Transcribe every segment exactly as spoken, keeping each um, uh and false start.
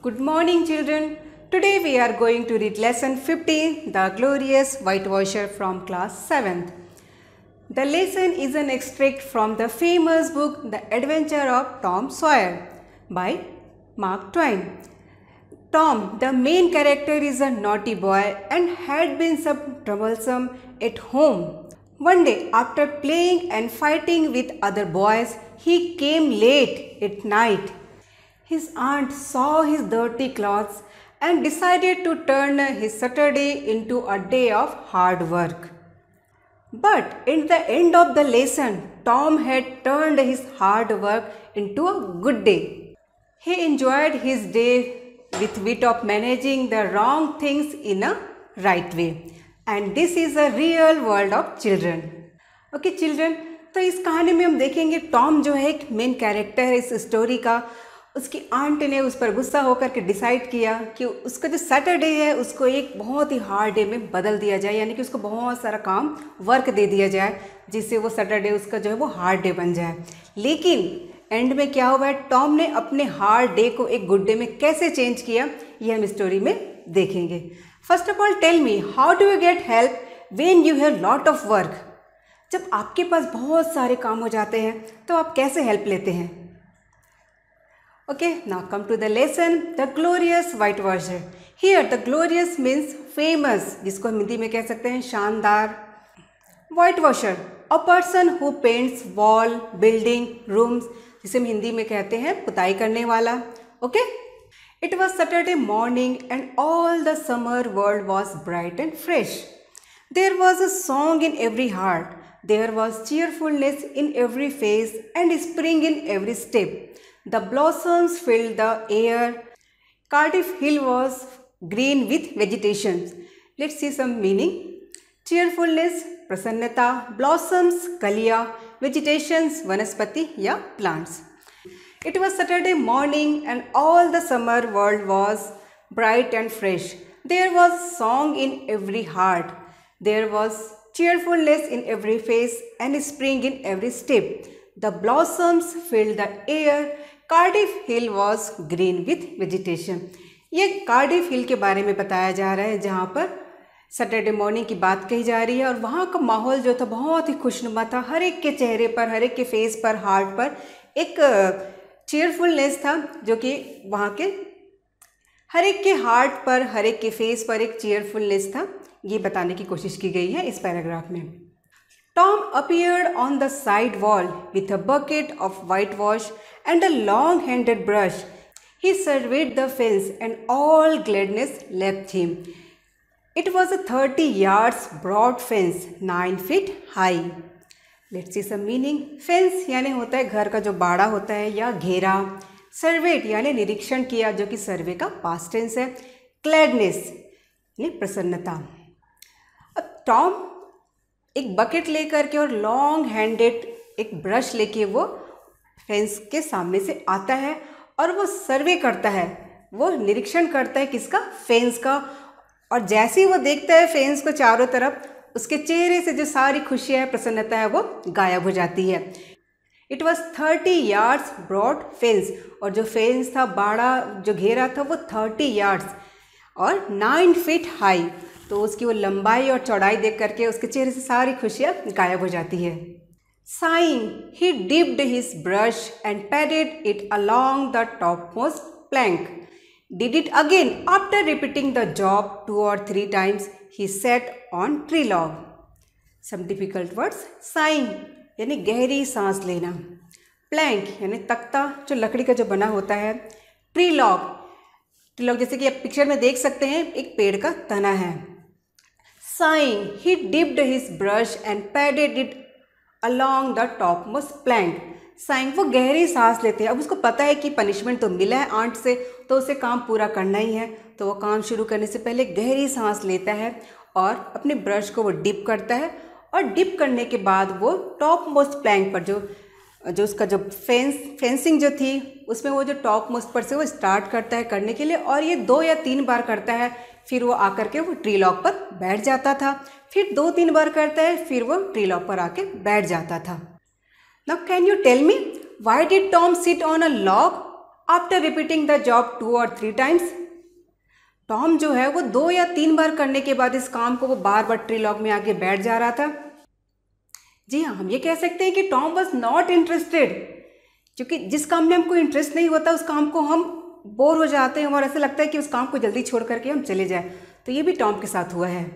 Good morning, children. Today we are going to read lesson fifteen, The Glorious Whitewasher from class seventh. The lesson is an extract from the famous book The Adventure of Tom Sawyer by Mark Twain. Tom, the main character, is a naughty boy and had been some troublesome at home. One day, after playing and fighting with other boys, he came late at night. His aunt saw his dirty clothes and decided to turn his Saturday into a day of hard work. But at the end of the lesson, Tom had turned his hard work into a good day. He enjoyed his day with wit of managing the wrong things in a right way. And this is a real world of children. Okay children, तो इस कहानी में हम देखेंगे Tom जो है एक main character है इस स्टोरी का. उसकी आंट ने उस पर गुस्सा होकर के डिसाइड किया कि उसका जो सैटरडे है उसको एक बहुत ही हार्ड डे में बदल दिया जाए, यानी कि उसको बहुत सारा काम वर्क दे दिया जाए जिससे वो सैटरडे उसका जो है वो हार्ड डे बन जाए. लेकिन एंड में क्या हुआ है, टॉम ने अपने हार्ड डे को एक गुड डे में कैसे चेंज किया ये हम स्टोरी में देखेंगे. First of all tell me, how do you get help when you have lot of work. जब आपके पास बहुत सारे काम हो जाते हैं तो आप कैसे हेल्प लेते हैं. Okay, now come to the lesson, The Glorious Whitewasher. Here, the glorious means famous, जिसको हम हिंदी में कह सकते हैं शानदार. Whitewasher, a person who paints wall, building, rooms, जिसे हम हिंदी में कहते हैं पुताई करने वाला. Okay? It was Saturday morning and all the summer world was bright and fresh. There was a song in every heart. There was cheerfulness in every face and spring in every step. The blossoms filled the air. Cardiff Hill was green with vegetation. Let's see some meaning. Cheerfulness, prasannata, blossoms, kaliya, vegetations, vanaspati या plants. It was Saturday morning and all the summer world was bright and fresh. There was song in every heart. There was cheerfulness in every face and spring in every step. The blossoms filled the air. Cardiff hill was green with vegetation. ये Cardiff hill के बारे में बताया जा रहा है जहाँ पर सैटरडे मॉर्निंग की बात कही जा रही है और वहाँ का माहौल जो था बहुत ही खुशनुमा था. हर एक के चेहरे पर, हर एक के फेस पर, हार्ट पर एक चीयरफुलनेस था जो कि वहाँ के हर एक के हार्ट पर, हर एक के फेस पर एक चीयरफुलनेस था. ये बताने की कोशिश की गई है इस पैराग्राफ में. Tom appeared on the side wall with a bucket of whitewash and a long-handed brush. He surveyed the fence and all gladness left him. It was a thirty yards broad fence, nine feet high. Let's see some meaning. Fence यानी होता है घर का जो बाड़ा होता है या घेरा. Surveyed यानी निरीक्षण किया जो कि सर्वे का पास्ट टेंस है. Gladness यानी प्रसन्नता. अब टॉम एक बकेट लेकर के और लॉन्ग हैंडेड एक ब्रश लेके वो फेंस के सामने से आता है और वो सर्वे करता है, वो निरीक्षण करता है किसका, फेंस का. और जैसे ही वो देखता है फेंस को चारों तरफ, उसके चेहरे से जो सारी खुशियाँ है, प्रसन्नता है, वो गायब हो जाती है. It was thirty yards broad fence, और जो फेंस था, बाड़ा जो घेरा था, वो थर्टी यार्ड्स और नाइन फीट हाई. तो उसकी वो लंबाई और चौड़ाई देख करके उसके चेहरे से सारी खुशियाँ गायब हो जाती है. Sighing, he dipped his brush and patted it along the topmost plank. Did it again. After repeating the job two or three times, he sat on tree log. Some difficult words. Sighing यानी गहरी सांस लेना. Plank यानी तख्ता जो लकड़ी का जो बना होता है. Tree log, ट्री लॉग जैसे कि आप पिक्चर में देख सकते हैं एक पेड़ का तना है. Sighing, he dipped his brush and patted it along the topmost plank. Sighing, वो गहरी सांस लेते हैं. अब उसको पता है कि पनिशमेंट तो मिला है आंट से, तो उसे काम पूरा करना ही है. तो वो काम शुरू करने से पहले गहरी सांस लेता है और अपने ब्रश को वो डिप करता है. और डिप करने के बाद वो टॉप मोस्ट प्लैंक पर जो जो उसका जो फेंस फेंसिंग जो थी उसमें वो जो टॉप मोस्ट पर से वो स्टार्ट करता है करने के लिए. और ये दो या तीन बार करता है. फिर वो आकर के वो ट्री लॉग पर बैठ जाता था. फिर दो तीन बार करता है, फिर वो ट्री लॉग पर आके बैठ जाता था. Now can you tell me, why did Tom sit on a log. After repeating the job two or three times. Tom जो है वो दो या तीन बार करने के बाद इस काम को वो बार बार ट्री लॉग में आके बैठ जा रहा था। जी हाँ, हम ये कह सकते हैं कि टॉम वॉज नॉट इंटरेस्टेड, क्योंकि जिस काम में हमको इंटरेस्ट नहीं होता उस काम को हम बोर हो जाते हैं और ऐसा लगता है कि उस काम को जल्दी छोड़ करके हम चले जाएं। तो ये भी टॉम के साथ हुआ है।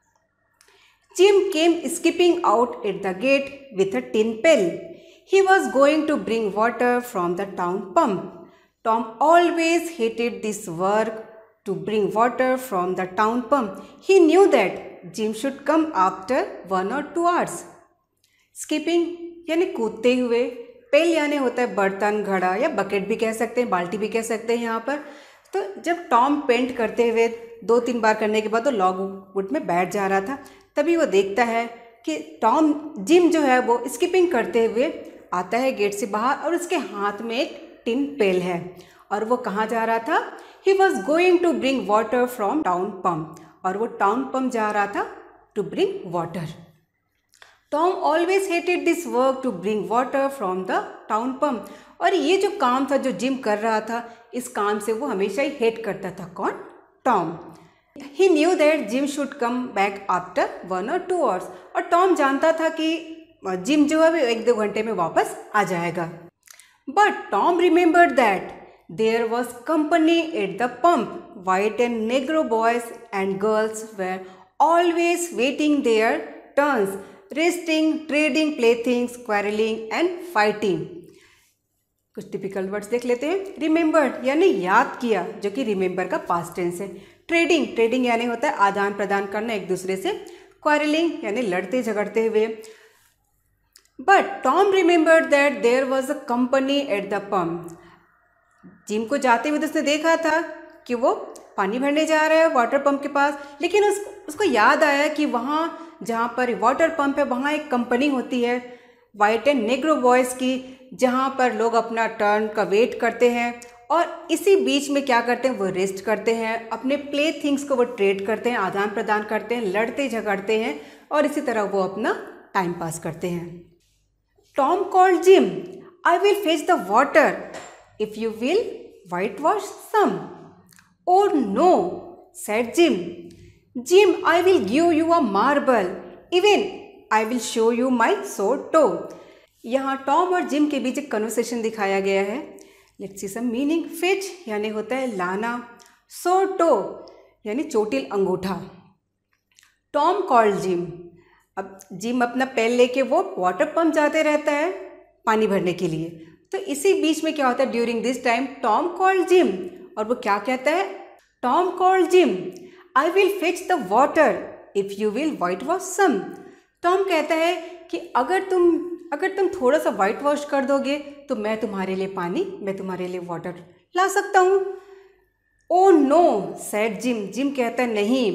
Jim came skipping out at the gate with a tin pail. He was going to bring water from the town pump. Tom always hated this work to bring water from the town pump. He knew that Jim should come after one or two hours. Skipping यानी कूदते हुए, पेल यानी होता है बर्तन, घड़ा या bucket भी कह सकते हैं, बाल्टी भी कह सकते हैं यहाँ पर। तो जब टॉम पेंट करते हुए दो तीन बार करने के बाद वो लॉग वुड में बैठ जा रहा था, तभी वो देखता है कि टॉम जिम जो है वो स्किपिंग करते हुए आता है गेट से बाहर और उसके हाथ में एक टिन पेल है। और वो कहाँ जा रहा था? He was going to bring water from town pump. और वो टाउन पम्प जा रहा था to bring water. Tom always hated this work to bring water from the town pump. और ये जो काम था जो जिम कर रहा था, इस काम से वो हमेशा ही हेट करता था। कौन? Tom. He knew that Jim should come back after one or two hours. और टॉम जानता था कि जिम जो है वो एक दो घंटे में वापस आ जाएगा। But Tom remembered that there was company at the pump. White and Negro boys and girls were always waiting their turns, resting, trading playthings, quarreling and fighting. कुछ टिपिकल वर्ड्स देख लेते हैं। Remembered यानी याद किया, जो कि remember का past tense है। Trading, trading यानी होता है आदान प्रदान करना एक दूसरे से। Quarreling यानी लड़ते झगड़ते हुए। But Tom remembered that there was a company at the pump. Jim को जाते हुए तो उसने देखा था कि वो पानी भरने जा रहा है वाटर पंप के पास, लेकिन उस उसको याद आया कि वहाँ जहाँ पर वाटर पंप है वहाँ एक कंपनी होती है वाइट एंड नेग्रो बॉयज़ की, जहाँ पर लोग अपना टर्न का वेट करते हैं और इसी बीच में क्या करते हैं, वो रेस्ट करते हैं, अपने प्ले थिंग्स को वो ट्रेड करते हैं, आदान प्रदान करते हैं, लड़ते झगड़ते हैं और इसी तरह वो अपना टाइम पास करते हैं। Tom called Jim, I will fetch the water if you will whitewash some. Oh no, said Jim. Jim, I will give you a marble. Even I will show you my sore toe. यहाँ Tom और Jim के बीच एक conversation दिखाया गया है। Let's see some meaning. Fetch यानी होता है लाना, sore toe यानी चोटिल अंगूठा। टॉम कॉल्ड जिम, अब जिम अपना पेल लेके वो वाटर पंप जाते रहता है पानी भरने के लिए। तो इसी बीच में क्या होता है, during this time Tom called Jim, और वो क्या कहता है, Tom called Jim, I will fetch the water if you will whitewash some. Tom कहता है कि अगर तुम अगर तुम थोड़ा सा वाइट वॉश कर दोगे तो मैं तुम्हारे लिए पानी, मैं तुम्हारे लिए वाटर ला सकता हूँ। Oh no, said Jim, Jim कहता है नहीं।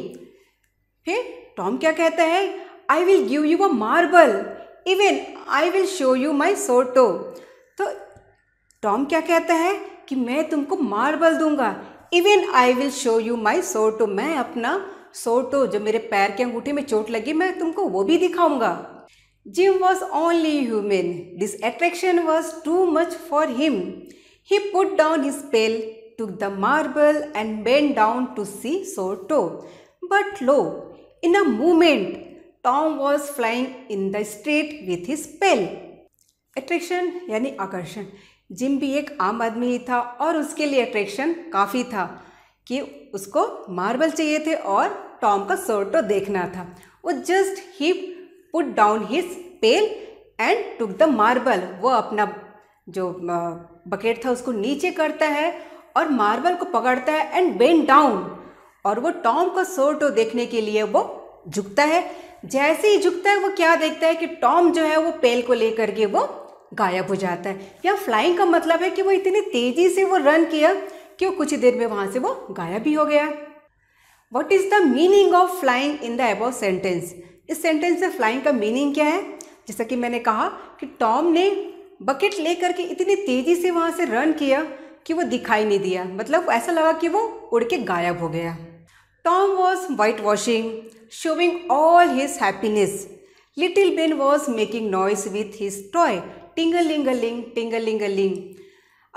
फिर टॉम क्या कहता है, I will give you a marble, even I will show you my sore toe. तो टॉम क्या कहता है कि मैं तुमको मार्बल दूंगा, even I will show you my sore toe, मैं अपना सोर टो जो मेरे पैर के अंगूठे में चोट लगी मैं तुमको वो भी दिखाऊंगा। Jim was only human, this attraction was too much for him. He put down his pail, took the marble and bent down to see sore toe. But lo, in a moment, Tom was flying in the street with his pail. Attraction यानी आकर्षण। Gym भी एक आम आदमी ही था और उसके लिए अट्रैक्शन काफ़ी था कि उसको मार्बल चाहिए थे और टॉम का सोर टो देखना था। वो जस्ट ही put down his pail and took the marble, वो अपना जो बकेट था उसको नीचे करता है और मार्बल को पकड़ता है एंड बेंड डाउन, और वो टॉम का सोर टो देखने के लिए वो झुकता है। जैसे ही झुकता है वो क्या देखता है कि टॉम जो है वो पेल को लेकर के वो गायब हो जाता है। या फ्लाइंग का मतलब है कि वो इतनी तेज़ी से वो रन किया कि वो कुछ ही देर में वहाँ से वो गायब ही हो गया। What is the meaning of flying in the above sentence? इस सेंटेंस से फ्लाइंग का मीनिंग क्या है? जैसा कि मैंने कहा कि टॉम ने बकेट लेकर के इतनी तेज़ी से वहाँ से रन किया कि वो दिखाई नहीं दिया, मतलब ऐसा लगा कि वो उड़ के गायब हो गया। Tom was whitewashing, showing all his happiness. Little Ben was making noise with his toy, टिंगलिंगलिंग टिंगलिंगलिंग। अब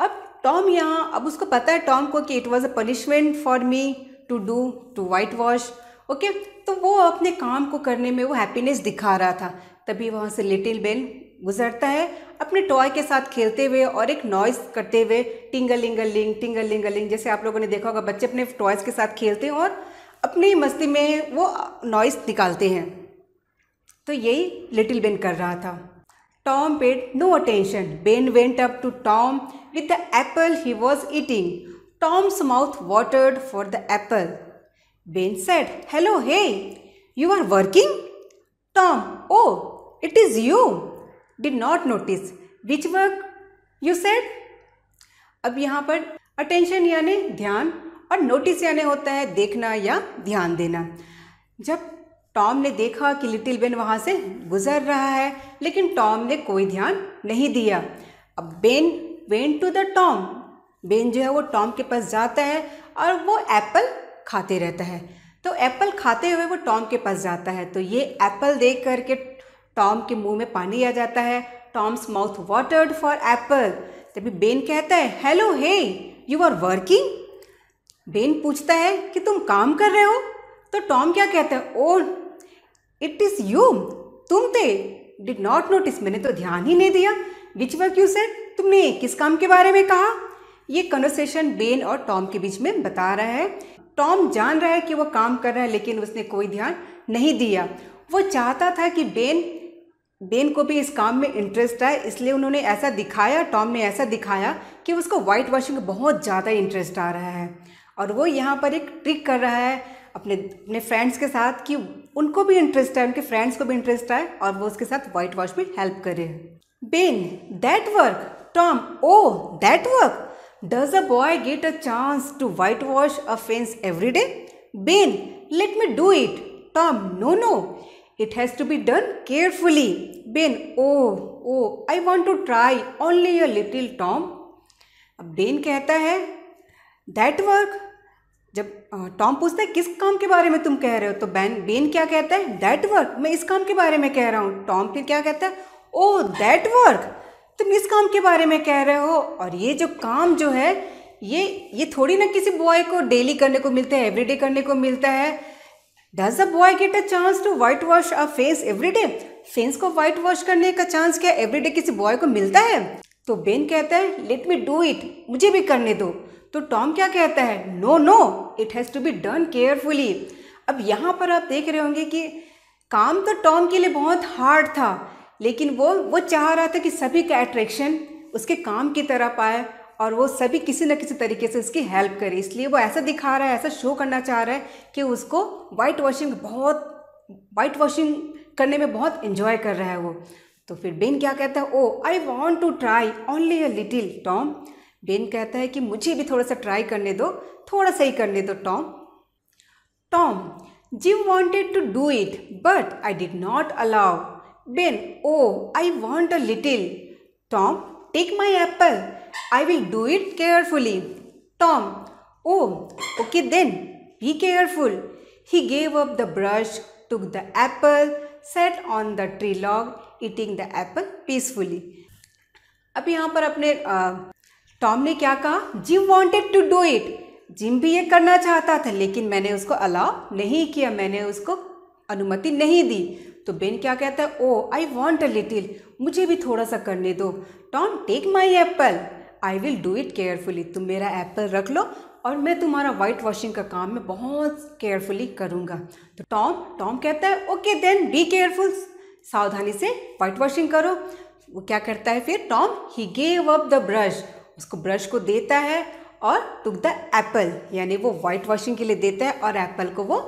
टॉम यहाँ, अब उसको पता है टॉम को कि it was a punishment for me to do to whitewash. Okay, तो वो अपने काम को करने में वो हैप्पीनेस दिखा रहा था। तभी वहाँ से लिटिल बेन गुजरता है अपने टॉय के साथ खेलते हुए और एक नॉइस करते हुए, टिंगलिंगलिंग टिंगलिंगलिंग। जैसे आप लोगों ने देखा होगा बच्चे अपने टॉयज़ के साथ खेलते हैं और अपनी मस्ती में वो नॉइस निकालते हैं, तो यही लिटिल बेन कर रहा था। Tom paid no attention. Ben went up to Tom with the apple he was eating. Tom's mouth watered for the apple. Ben said, hello, hey, you are working? Tom, oh, it is you. Did not notice which work you said. अब यहाँ पर attention यानी ध्यान और notice यानी होता है देखना या ध्यान देना। जब टॉम ने देखा कि लिटिल बेन वहाँ से गुजर रहा है, लेकिन टॉम ने कोई ध्यान नहीं दिया। अब Ben went to the Tom. Ben जो है वो टॉम के पास जाता है और वो एप्पल खाते रहता है। तो एप्पल खाते हुए वो टॉम के पास जाता है, तो ये एप्पल देख करके टॉम के मुंह में पानी आ जाता है। Tom's mouth watered for apple. तभी बेन कहता है, hello, hey, you are working. Ben पूछता है कि तुम काम कर रहे हो? तो टॉम क्या कहता है, ओ, इट इज़ यू, तुम थे। डिड नॉट नोटिस, मैंने तो ध्यान ही नहीं दिया। विच वर्क यू सेड, तुमने किस काम के बारे में कहा? ये कन्वर्सेशन बेन और टॉम के बीच में बता रहा है। टॉम जान रहा है कि वो काम कर रहा है, लेकिन उसने कोई ध्यान नहीं दिया। वो चाहता था कि बेन बेन को भी इस काम में इंटरेस्ट आए, इसलिए उन्होंने ऐसा दिखाया, टॉम ने ऐसा दिखाया कि उसको वाइट वॉशिंग में बहुत ज़्यादा इंटरेस्ट आ रहा है। और वो यहाँ पर एक ट्रिक कर रहा है अपने अपने फ्रेंड्स के साथ कि उनको भी इंटरेस्ट आए, उनके फ्रेंड्स को भी इंटरेस्ट आए और वो उसके साथ वाइट वॉश में हेल्प करे। Ben, that work. Tom, oh, that work. Does a boy get a chance to whitewash a fence every day? Ben, let me do it. Tom, no no, it has to be done carefully. Ben, oh, oh, I want to try only a little, Tom. अब Ben कहता है that work। जब Tom पूछता है किस काम के बारे में तुम कह रहे हो, तो बेन बेन क्या कहता है, that work, मैं इस काम के बारे में कह रहा हूँ। टॉम फिर क्या कहता है, oh, that work, तुम इस काम के बारे में कह रहे हो। और ये जो काम जो है ये ये थोड़ी ना किसी बॉय को डेली करने को मिलता है, एवरीडे करने को मिलता है। Does a boy get a chance to white wash a face every day? Face को वाइट वॉश करने का चांस क्या एवरीडे किसी बॉय को मिलता है? तो बेन कहता है, लेट मी डू इट, मुझे भी करने दो। तो टॉम क्या कहता है, no no, it has to be done carefully. अब यहाँ पर आप देख रहे होंगे कि काम तो टॉम के लिए बहुत हार्ड था, लेकिन वो वो चाह रहा था कि सभी का अट्रैक्शन उसके काम की तरफ आए और वो सभी किसी न किसी तरीके से उसकी हेल्प करे। इसलिए वो ऐसा दिखा रहा है, ऐसा शो करना चाह रहा है कि उसको वाइट वॉशिंग बहुत वाइट वॉशिंग करने में बहुत इन्जॉय कर रहा है वो। तो फिर बेन क्या कहता है, oh, I want to try only a little, Tom. Ben कहता है कि मुझे भी थोड़ा सा ट्राई करने दो, थोड़ा सा ही करने दो, Tom. Tom, Jim wanted to do it but I did not allow. Ben, oh, I want a little. Tom, take my apple, I will do it carefully. Tom, oh, okay then, be careful. He gave up the brush, took the apple, sat on the tree log, eating the apple peacefully. अब यहाँ पर अपने Tom ने क्या कहा, Jim wanted to do it. Jim भी ये करना चाहता था, लेकिन मैंने उसको अलाउ नहीं किया, मैंने उसको अनुमति नहीं दी। तो बेन क्या कहता है, oh, I want a little, मुझे भी थोड़ा सा करने दो। Tom, take my apple, I will do it carefully, तुम मेरा एप्पल रख लो और मैं तुम्हारा वाइट वॉशिंग का काम मैं बहुत केयरफुली करूँगा। तो टॉम टॉम कहता है, ओके देन बी केयरफुल, सावधानी से वाइट वॉशिंग करो। वो क्या करता है फिर Tom, he gave up the brush, उसको ब्रश को देता है और टुक द एप्पल, यानी वो वाइट वॉशिंग के लिए देता है और एप्पल को वो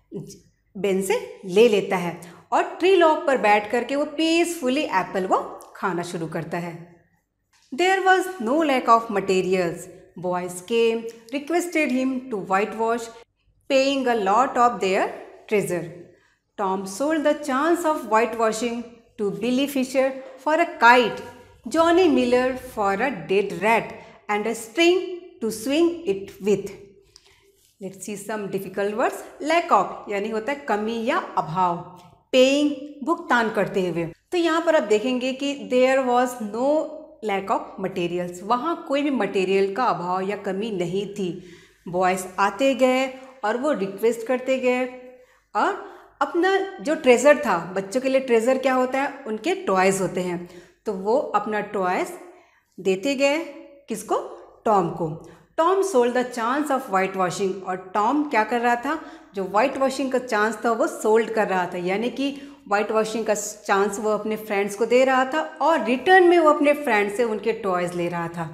बेन से ले लेता है और ट्री लॉग पर बैठ करके वो पीसफुली एप्पल वो खाना शुरू करता है। There was no lack of materials. Boys came, requested him to whitewash, paying a lot of their treasure. Tom sold the chance of whitewashing to Billy Fisher for a kite, Johnny Miller for a dead rat, and a string to swing it with. Let's see some difficult words. Lack of यानी होता है कमी या अभाव, paying भुगतान करते हुए। तो यहाँ पर आप देखेंगे कि there was no lack of materials, वहाँ कोई भी मटेरियल का अभाव या कमी नहीं थी। बॉयज़ आते गए और वो रिक्वेस्ट करते गए और अपना जो ट्रेज़र था, बच्चों के लिए ट्रेज़र क्या होता है, उनके टॉयज़ होते हैं, तो वो अपना टॉयज़ देते गए किसको, टॉम को। Tom sold the chance of whitewashing, और टॉम क्या कर रहा था, जो वाइट वॉशिंग का चांस था वो सोल्ड कर रहा था, यानी कि वाइट वॉशिंग का चांस वो अपने फ्रेंड्स को दे रहा था और रिटर्न में वो अपने फ्रेंड्स से उनके टॉयज़ ले रहा था।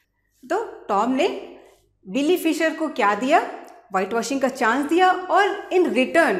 तो टॉम ने बिली फिशर को क्या दिया, वाइट वॉशिंग का चांस दिया, और इन रिटर्न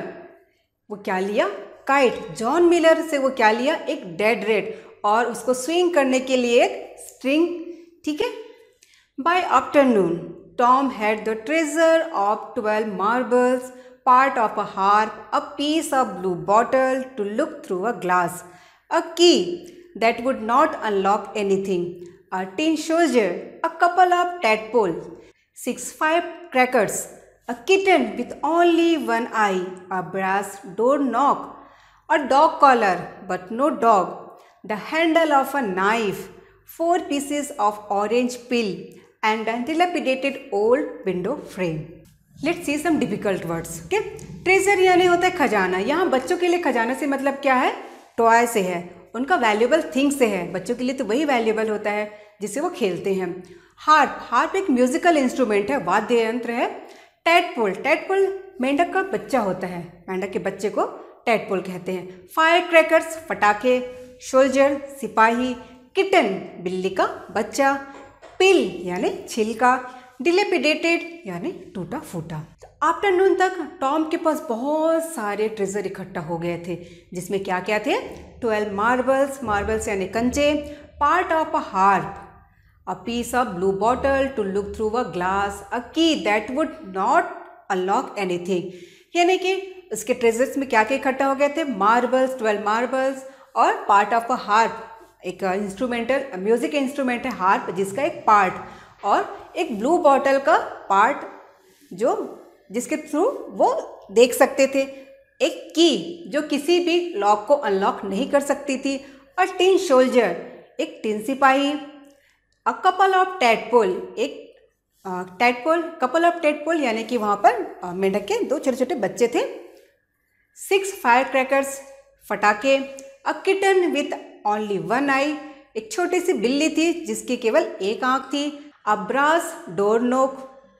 वो क्या लिया, काइट। जॉन मिलर से वो क्या लिया, एक डेड रेट, और उसको स्विंग करने के लिए एक स्ट्रिंग, ठीक है। By afternoon Tom had the treasure of twelve marbles, part of a harp, a piece of blue bottle to look through a glass, a key that would not unlock anything, a tin soldier, a couple of tadpoles, six firecrackers, a kitten with only one eye, a brass door knob, a dog collar but no dog, the handle of a knife, four pieces of orange peel, and a dilapidated old window frame. Let's see some difficult words. Okay, treasure यानी होता है खजाना। यहाँ बच्चों के लिए खजाना से मतलब क्या है, टॉय से है, उनका वैल्यूएबल थिंग से है। बच्चों के लिए तो वही वैल्यूएबल होता है जिससे वो खेलते हैं। हार्प, हार्प एक म्यूजिकल इंस्ट्रूमेंट है, वाद्य यंत्र है। टैडपोल, टैडपोल मेंढक का बच्चा होता है, मेंढक के बच्चे को टैडपोल कहते हैं। फायर क्रैकर्स, पटाखे। सोल्जर, सिपाही। किटन, बिल्ली का बच्चा। पिल यानी छिलका। डिलेपिडेटेड यानी टूटा फूटा। आफ्टरनून तक टॉम के पास बहुत सारे ट्रेजर इकट्ठा हो गए थे, जिसमें क्या क्या थे, ट्वेल्व मार्बल्स, मार्बल्स यानी कंचे, part of a harp, a piece of blue bottle to look through a glass, a key that would not unlock anything, यानी कि उसके ट्रेजर्स में क्या क्या इकट्ठा हो गए थे, मार्बल्स, ट्वेल्व मार्बल्स, और पार्ट ऑफ अ हार्प, एक इंस्ट्रूमेंटल म्यूजिक इंस्ट्रूमेंट है हार्प, जिसका एक पार्ट, और एक ब्लू बॉटल का पार्ट जो जिसके थ्रू वो देख सकते थे, एक की जो किसी भी लॉक को अनलॉक नहीं कर सकती थी, और टिन सोल्जर एक टिन सिपाही, अ कपल ऑफ टैडपोल, एक टैडपोल, कपल ऑफ टैडपोल यानी कि वहाँ पर मेंढक के दो छोटे छोटे बच्चे थे। सिक्स फायर क्रैकर्स, फटाके। A kitten with only one eye, एक छोटी सी बिल्ली थी जिसकी केवल एक आँख थी। A brass door knock,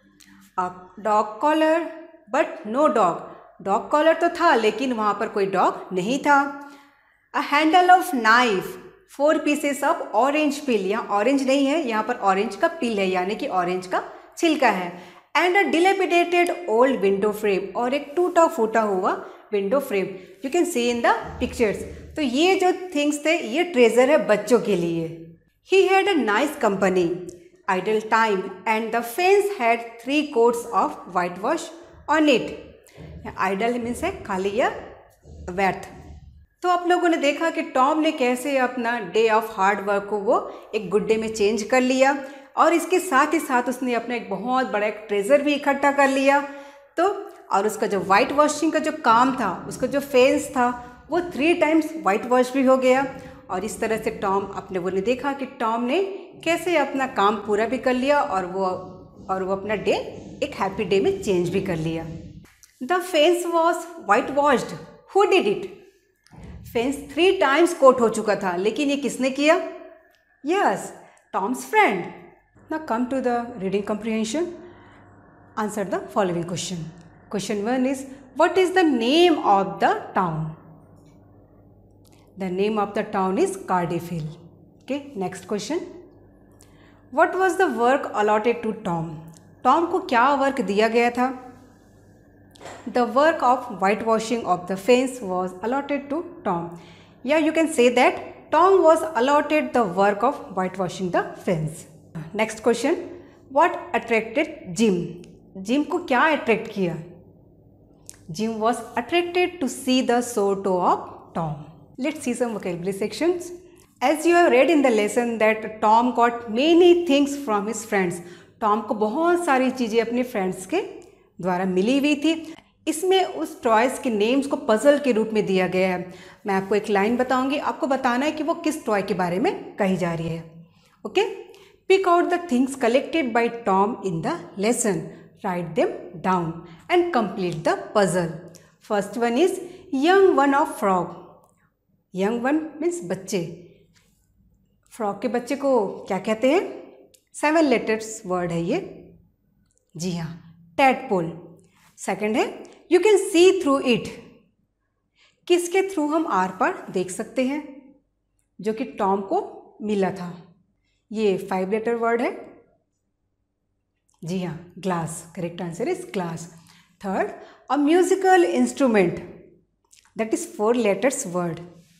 a dog collar but no dog, dog collar तो था लेकिन वहाँ पर कोई डॉग नहीं था। A handle of knife, four pieces of orange peel, यहाँ ऑरेंज नहीं है, यहाँ पर ऑरेंज का पिल है यानी कि ऑरेंज का छिलका है। And a dilapidated old window frame, और एक टूटा फूटा हुआ window frame, you can see in the pictures. तो ये जो थिंग्स थे ये ट्रेजर है बच्चों के लिए। He had a nice company, idle time, and the fence had three coats of whitewash on it. idle means है खाली या व्यर्थ। तो आप लोगों ने देखा कि टॉम ने कैसे अपना डे ऑफ हार्ड वर्क को वो एक गुड डे में चेंज कर लिया, और इसके साथ ही साथ उसने अपना एक बहुत बड़ा एक ट्रेजर भी इकट्ठा कर लिया। तो और उसका जो वाइट वॉशिंग का जो काम था, उसका जो फेस था, वो थ्री टाइम्स वाइट वॉश भी हो गया। और इस तरह से टॉम, अपने वो ने देखा कि टॉम ने कैसे अपना काम पूरा भी कर लिया, और वो और वो अपना डे एक हैप्पी डे में चेंज भी कर लिया। The fence was whitewashed, who did it? Fence three times coat हो चुका था, लेकिन ये किसने किया? Yes, Tom's friend. Now come to the reading comprehension. Answer the following question. Question one is, what is the name of the town? The name of the town is Cardiffhill. Okay, next question. What was the work allotted to Tom? Tom को क्या work दिया गया था? The work of whitewashing of the fence was allotted to Tom. Yeah, you can say that Tom was allotted the work of whitewashing the fence. Next question. What attracted Jim? Jim को क्या attract किया? Jim was attracted to see the sore toe of Tom. Let's see some vocabulary sections. As you have read in the lesson that Tom got many things from his friends. Tom को बहुत सारी चीज़ें अपने friends के द्वारा मिली हुई थी। इसमें उस टॉयज़ के नेम्स को पजल के रूप में दिया गया है। मैं आपको एक लाइन बताऊंगी, आपको बताना है कि वो किस टॉय के बारे में कही जा रही है। Okay, pick out the things collected by Tom in the lesson, write them down and complete the puzzle. First one is young one of frog. Young one means बच्चे. फ्रॉग के बच्चे को क्या कहते हैं? सेवन लेटर्स वर्ड है ये. जी हाँ, टैडपोल. सेकंड है you can see through it. किसके थ्रू हम आर पार देख सकते हैं? जो कि टॉम को मिला था. ये फाइव लेटर वर्ड है. जी हाँ, glass. Correct answer is glass. Third, a musical instrument. That is four letters word.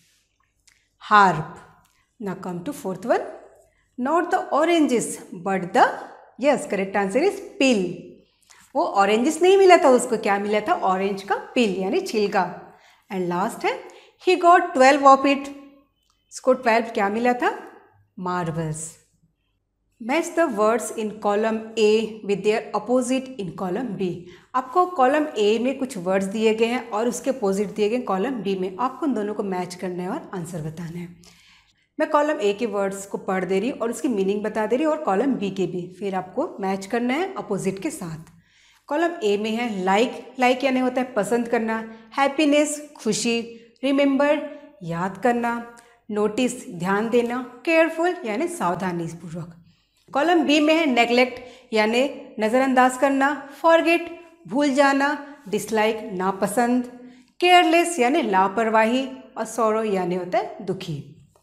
Harp. Now come to fourth one. Not the oranges but the, yes, correct answer is peel. वो oranges नहीं मिला था उसको, क्या मिला था? Orange का peel यानी छिलका. एंड लास्ट है he got twelve of it. इसको ट्वेल्व क्या मिला था? marbles. Match the words in column A with their opposite in column B. आपको कॉलम A में कुछ वर्ड्स दिए गए हैं और उसके अपोजिट दिए गए कॉलम B में. आपको उन दोनों को मैच करना है और आंसर बताना है. मैं कॉलम ए के वर्ड्स को पढ़ दे रही हूँ और उसकी मीनिंग बता दे रही हूँ और कॉलम बी के भी. फिर आपको मैच करना है अपोजिट के साथ. कॉलम ए में है लाइक. लाइक यानी होता है पसंद करना. हैप्पीनेस खुशी. रिमेंबर याद करना. नोटिस ध्यान देना. केयरफुल यानी सावधानीपूर्वक. कॉलम बी में है नेग्लेक्ट यानी नज़रअंदाज करना. फॉरगेट भूल जाना. डिसलाइक नापसंद. केयरलेस यानी लापरवाही. और सॉरो यानी होता है दुखी.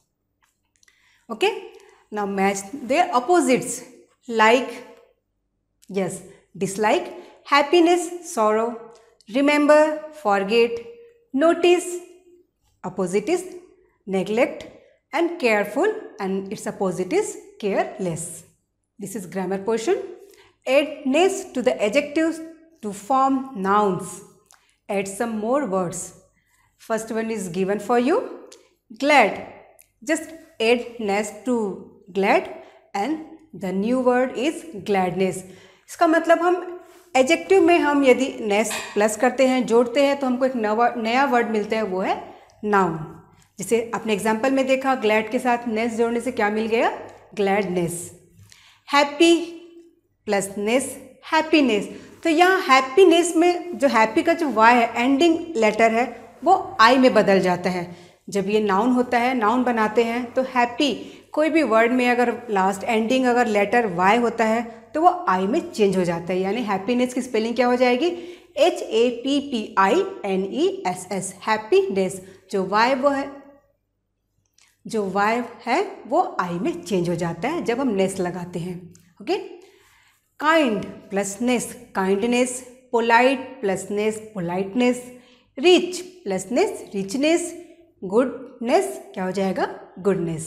Okay, now match their opposites. Like, yes, dislike. Happiness, sorrow. Remember, forget. Notice, opposite is neglect. And careful, and its opposite is careless. This is grammar portion. Add ness to the adjectives to form nouns. Add some more words. First one is given for you. Glad. Just add ness to glad and the new word is gladness. इसका मतलब हम adjective में हम यदि ness plus करते हैं, जोड़ते हैं, तो हमको एक नवा नया वर्ड मिलता है, वो है नाउन. जैसे आपने एग्जाम्पल में देखा, ग्लैड के साथ नेस जोड़ने से क्या मिल गया? Gladness. Happy plus ness happiness. तो यहाँ हैप्पीनेस में जो हैप्पी का जो वाई है, एंडिंग लेटर है, वो आई में बदल जाता है. जब ये नाउन होता है, नाउन बनाते हैं, तो हैप्पी कोई भी वर्ड में अगर लास्ट एंडिंग अगर लेटर वाई होता है तो वो आई में चेंज हो जाता है. यानी हैप्पीनेस की स्पेलिंग क्या हो जाएगी? H A P P I N E S S. Happiness. जो वाई वो है जो वाई है वो आई में चेंज हो जाता है जब हम नेस लगाते हैं. Okay. Kind plus ness kindness. Polite plus ness politeness. Rich plus ness richness. Goodness क्या हो जाएगा? गुडनेस.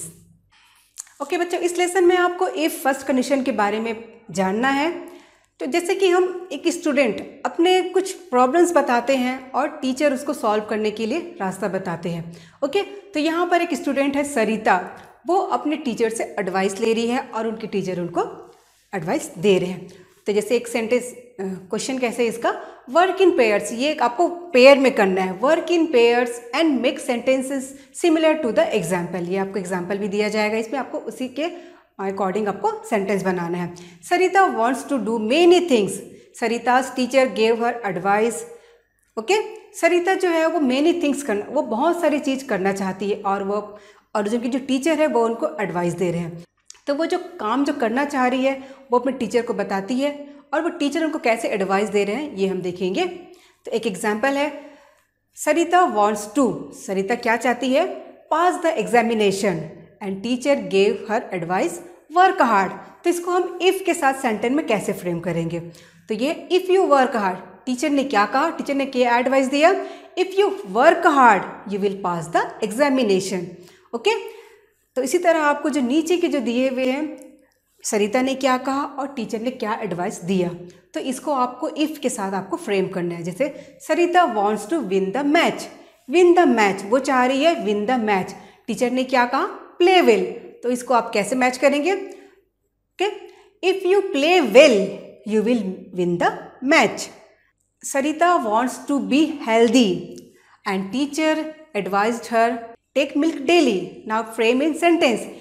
ओके बच्चों, इस लेसन में आपको इफ फर्स्ट कंडीशन के बारे में जानना है. तो जैसे कि हम एक स्टूडेंट अपने कुछ प्रॉब्लम्स बताते हैं और टीचर उसको सॉल्व करने के लिए रास्ता बताते हैं. ओके, तो यहाँ पर एक स्टूडेंट है सरिता. वो अपने टीचर से एडवाइस ले रही है और उनके टीचर उनको एडवाइस दे रहे हैं. तो जैसे एक सेंटेंस क्वेश्चन कैसे इसका? Work in pairs. ये आपको पेयर में करना है. Work in pairs and make sentences similar to the example. ये आपको एग्जाम्पल भी दिया जाएगा, इसमें आपको उसी के अकॉर्डिंग आपको सेंटेंस बनाना है. Sarita wants to do many things. Sarita's teacher gave her advice. Okay, Sarita जो है वो मेनी थिंग्स करना, वो बहुत सारी चीज़ करना चाहती है और वो और जो कि जो टीचर है वो उनको एडवाइस दे रहे हैं. तो वो जो काम जो करना चाह रही है वो अपने टीचर को बताती है और वो टीचर उनको कैसे एडवाइस दे रहे हैं ये हम देखेंगे. तो एक एग्जाम्पल है, सरिता वॉन्ट्स टू. सरिता क्या चाहती है? Pass the examination and teacher gave her advice work hard. तो इसको हम इफ़ के साथ सेंटेंस में कैसे फ्रेम करेंगे? तो ये if you work hard. Teacher ने क्या कहा? टीचर ने क्या एडवाइस दिया? If you work hard you will pass the examination. Okay, तो इसी तरह आपको जो नीचे के जो दिए हुए हैं, सरिता ने क्या कहा और टीचर ने क्या एडवाइस दिया, तो इसको आपको इफ़ के साथ आपको फ्रेम करना है. जैसे Sarita wants to win the match. Win the match, वो चाह रही है विन द मैच. टीचर ने क्या कहा? Play well. तो इसको आप कैसे मैच करेंगे? Okay, if you play well you will win the match. Sarita wants to be healthy and teacher advised her take milk daily. Now frame इन sentence.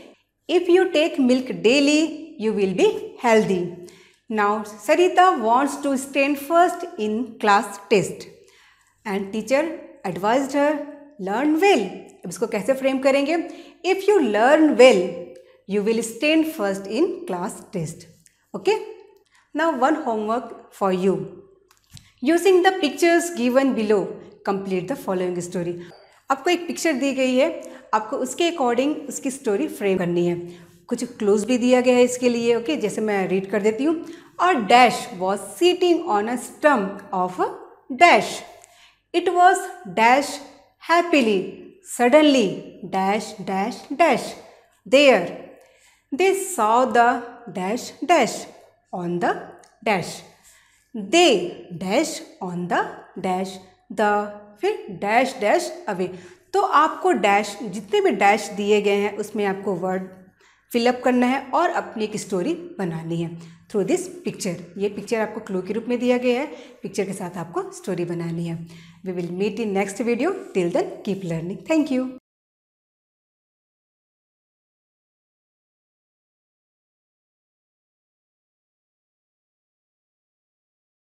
If you take milk daily, you will be healthy. Now Sarita wants to stand first in class test and teacher advised her learn well. अब इसको कैसे frame करेंगे? If you learn well, you will stand first in class test. Okay? Now one homework for you. Using the pictures given below, complete the following story. आपको एक picture दी गई है, आपको उसके अकॉर्डिंग उसकी स्टोरी फ्रेम करनी है. कुछ क्लूज भी दिया गया है इसके लिए. ओके, जैसे मैं रीड कर देती हूँ. और dash was sitting on a stump of a dash. It was dash happily suddenly dash dash dash there. They saw the dash dash on the dash. They dash on the dash the फिर dash dash away. तो आपको dash जितने भी dash दिए गए हैं उसमें आपको वर्ड फिलअप करना है और अपनी एक स्टोरी बनानी है थ्रू दिस पिक्चर. ये पिक्चर आपको क्लू के रूप में दिया गया है. पिक्चर के साथ आपको स्टोरी बनानी है. We will meet in next video. Till then keep learning. Thank you.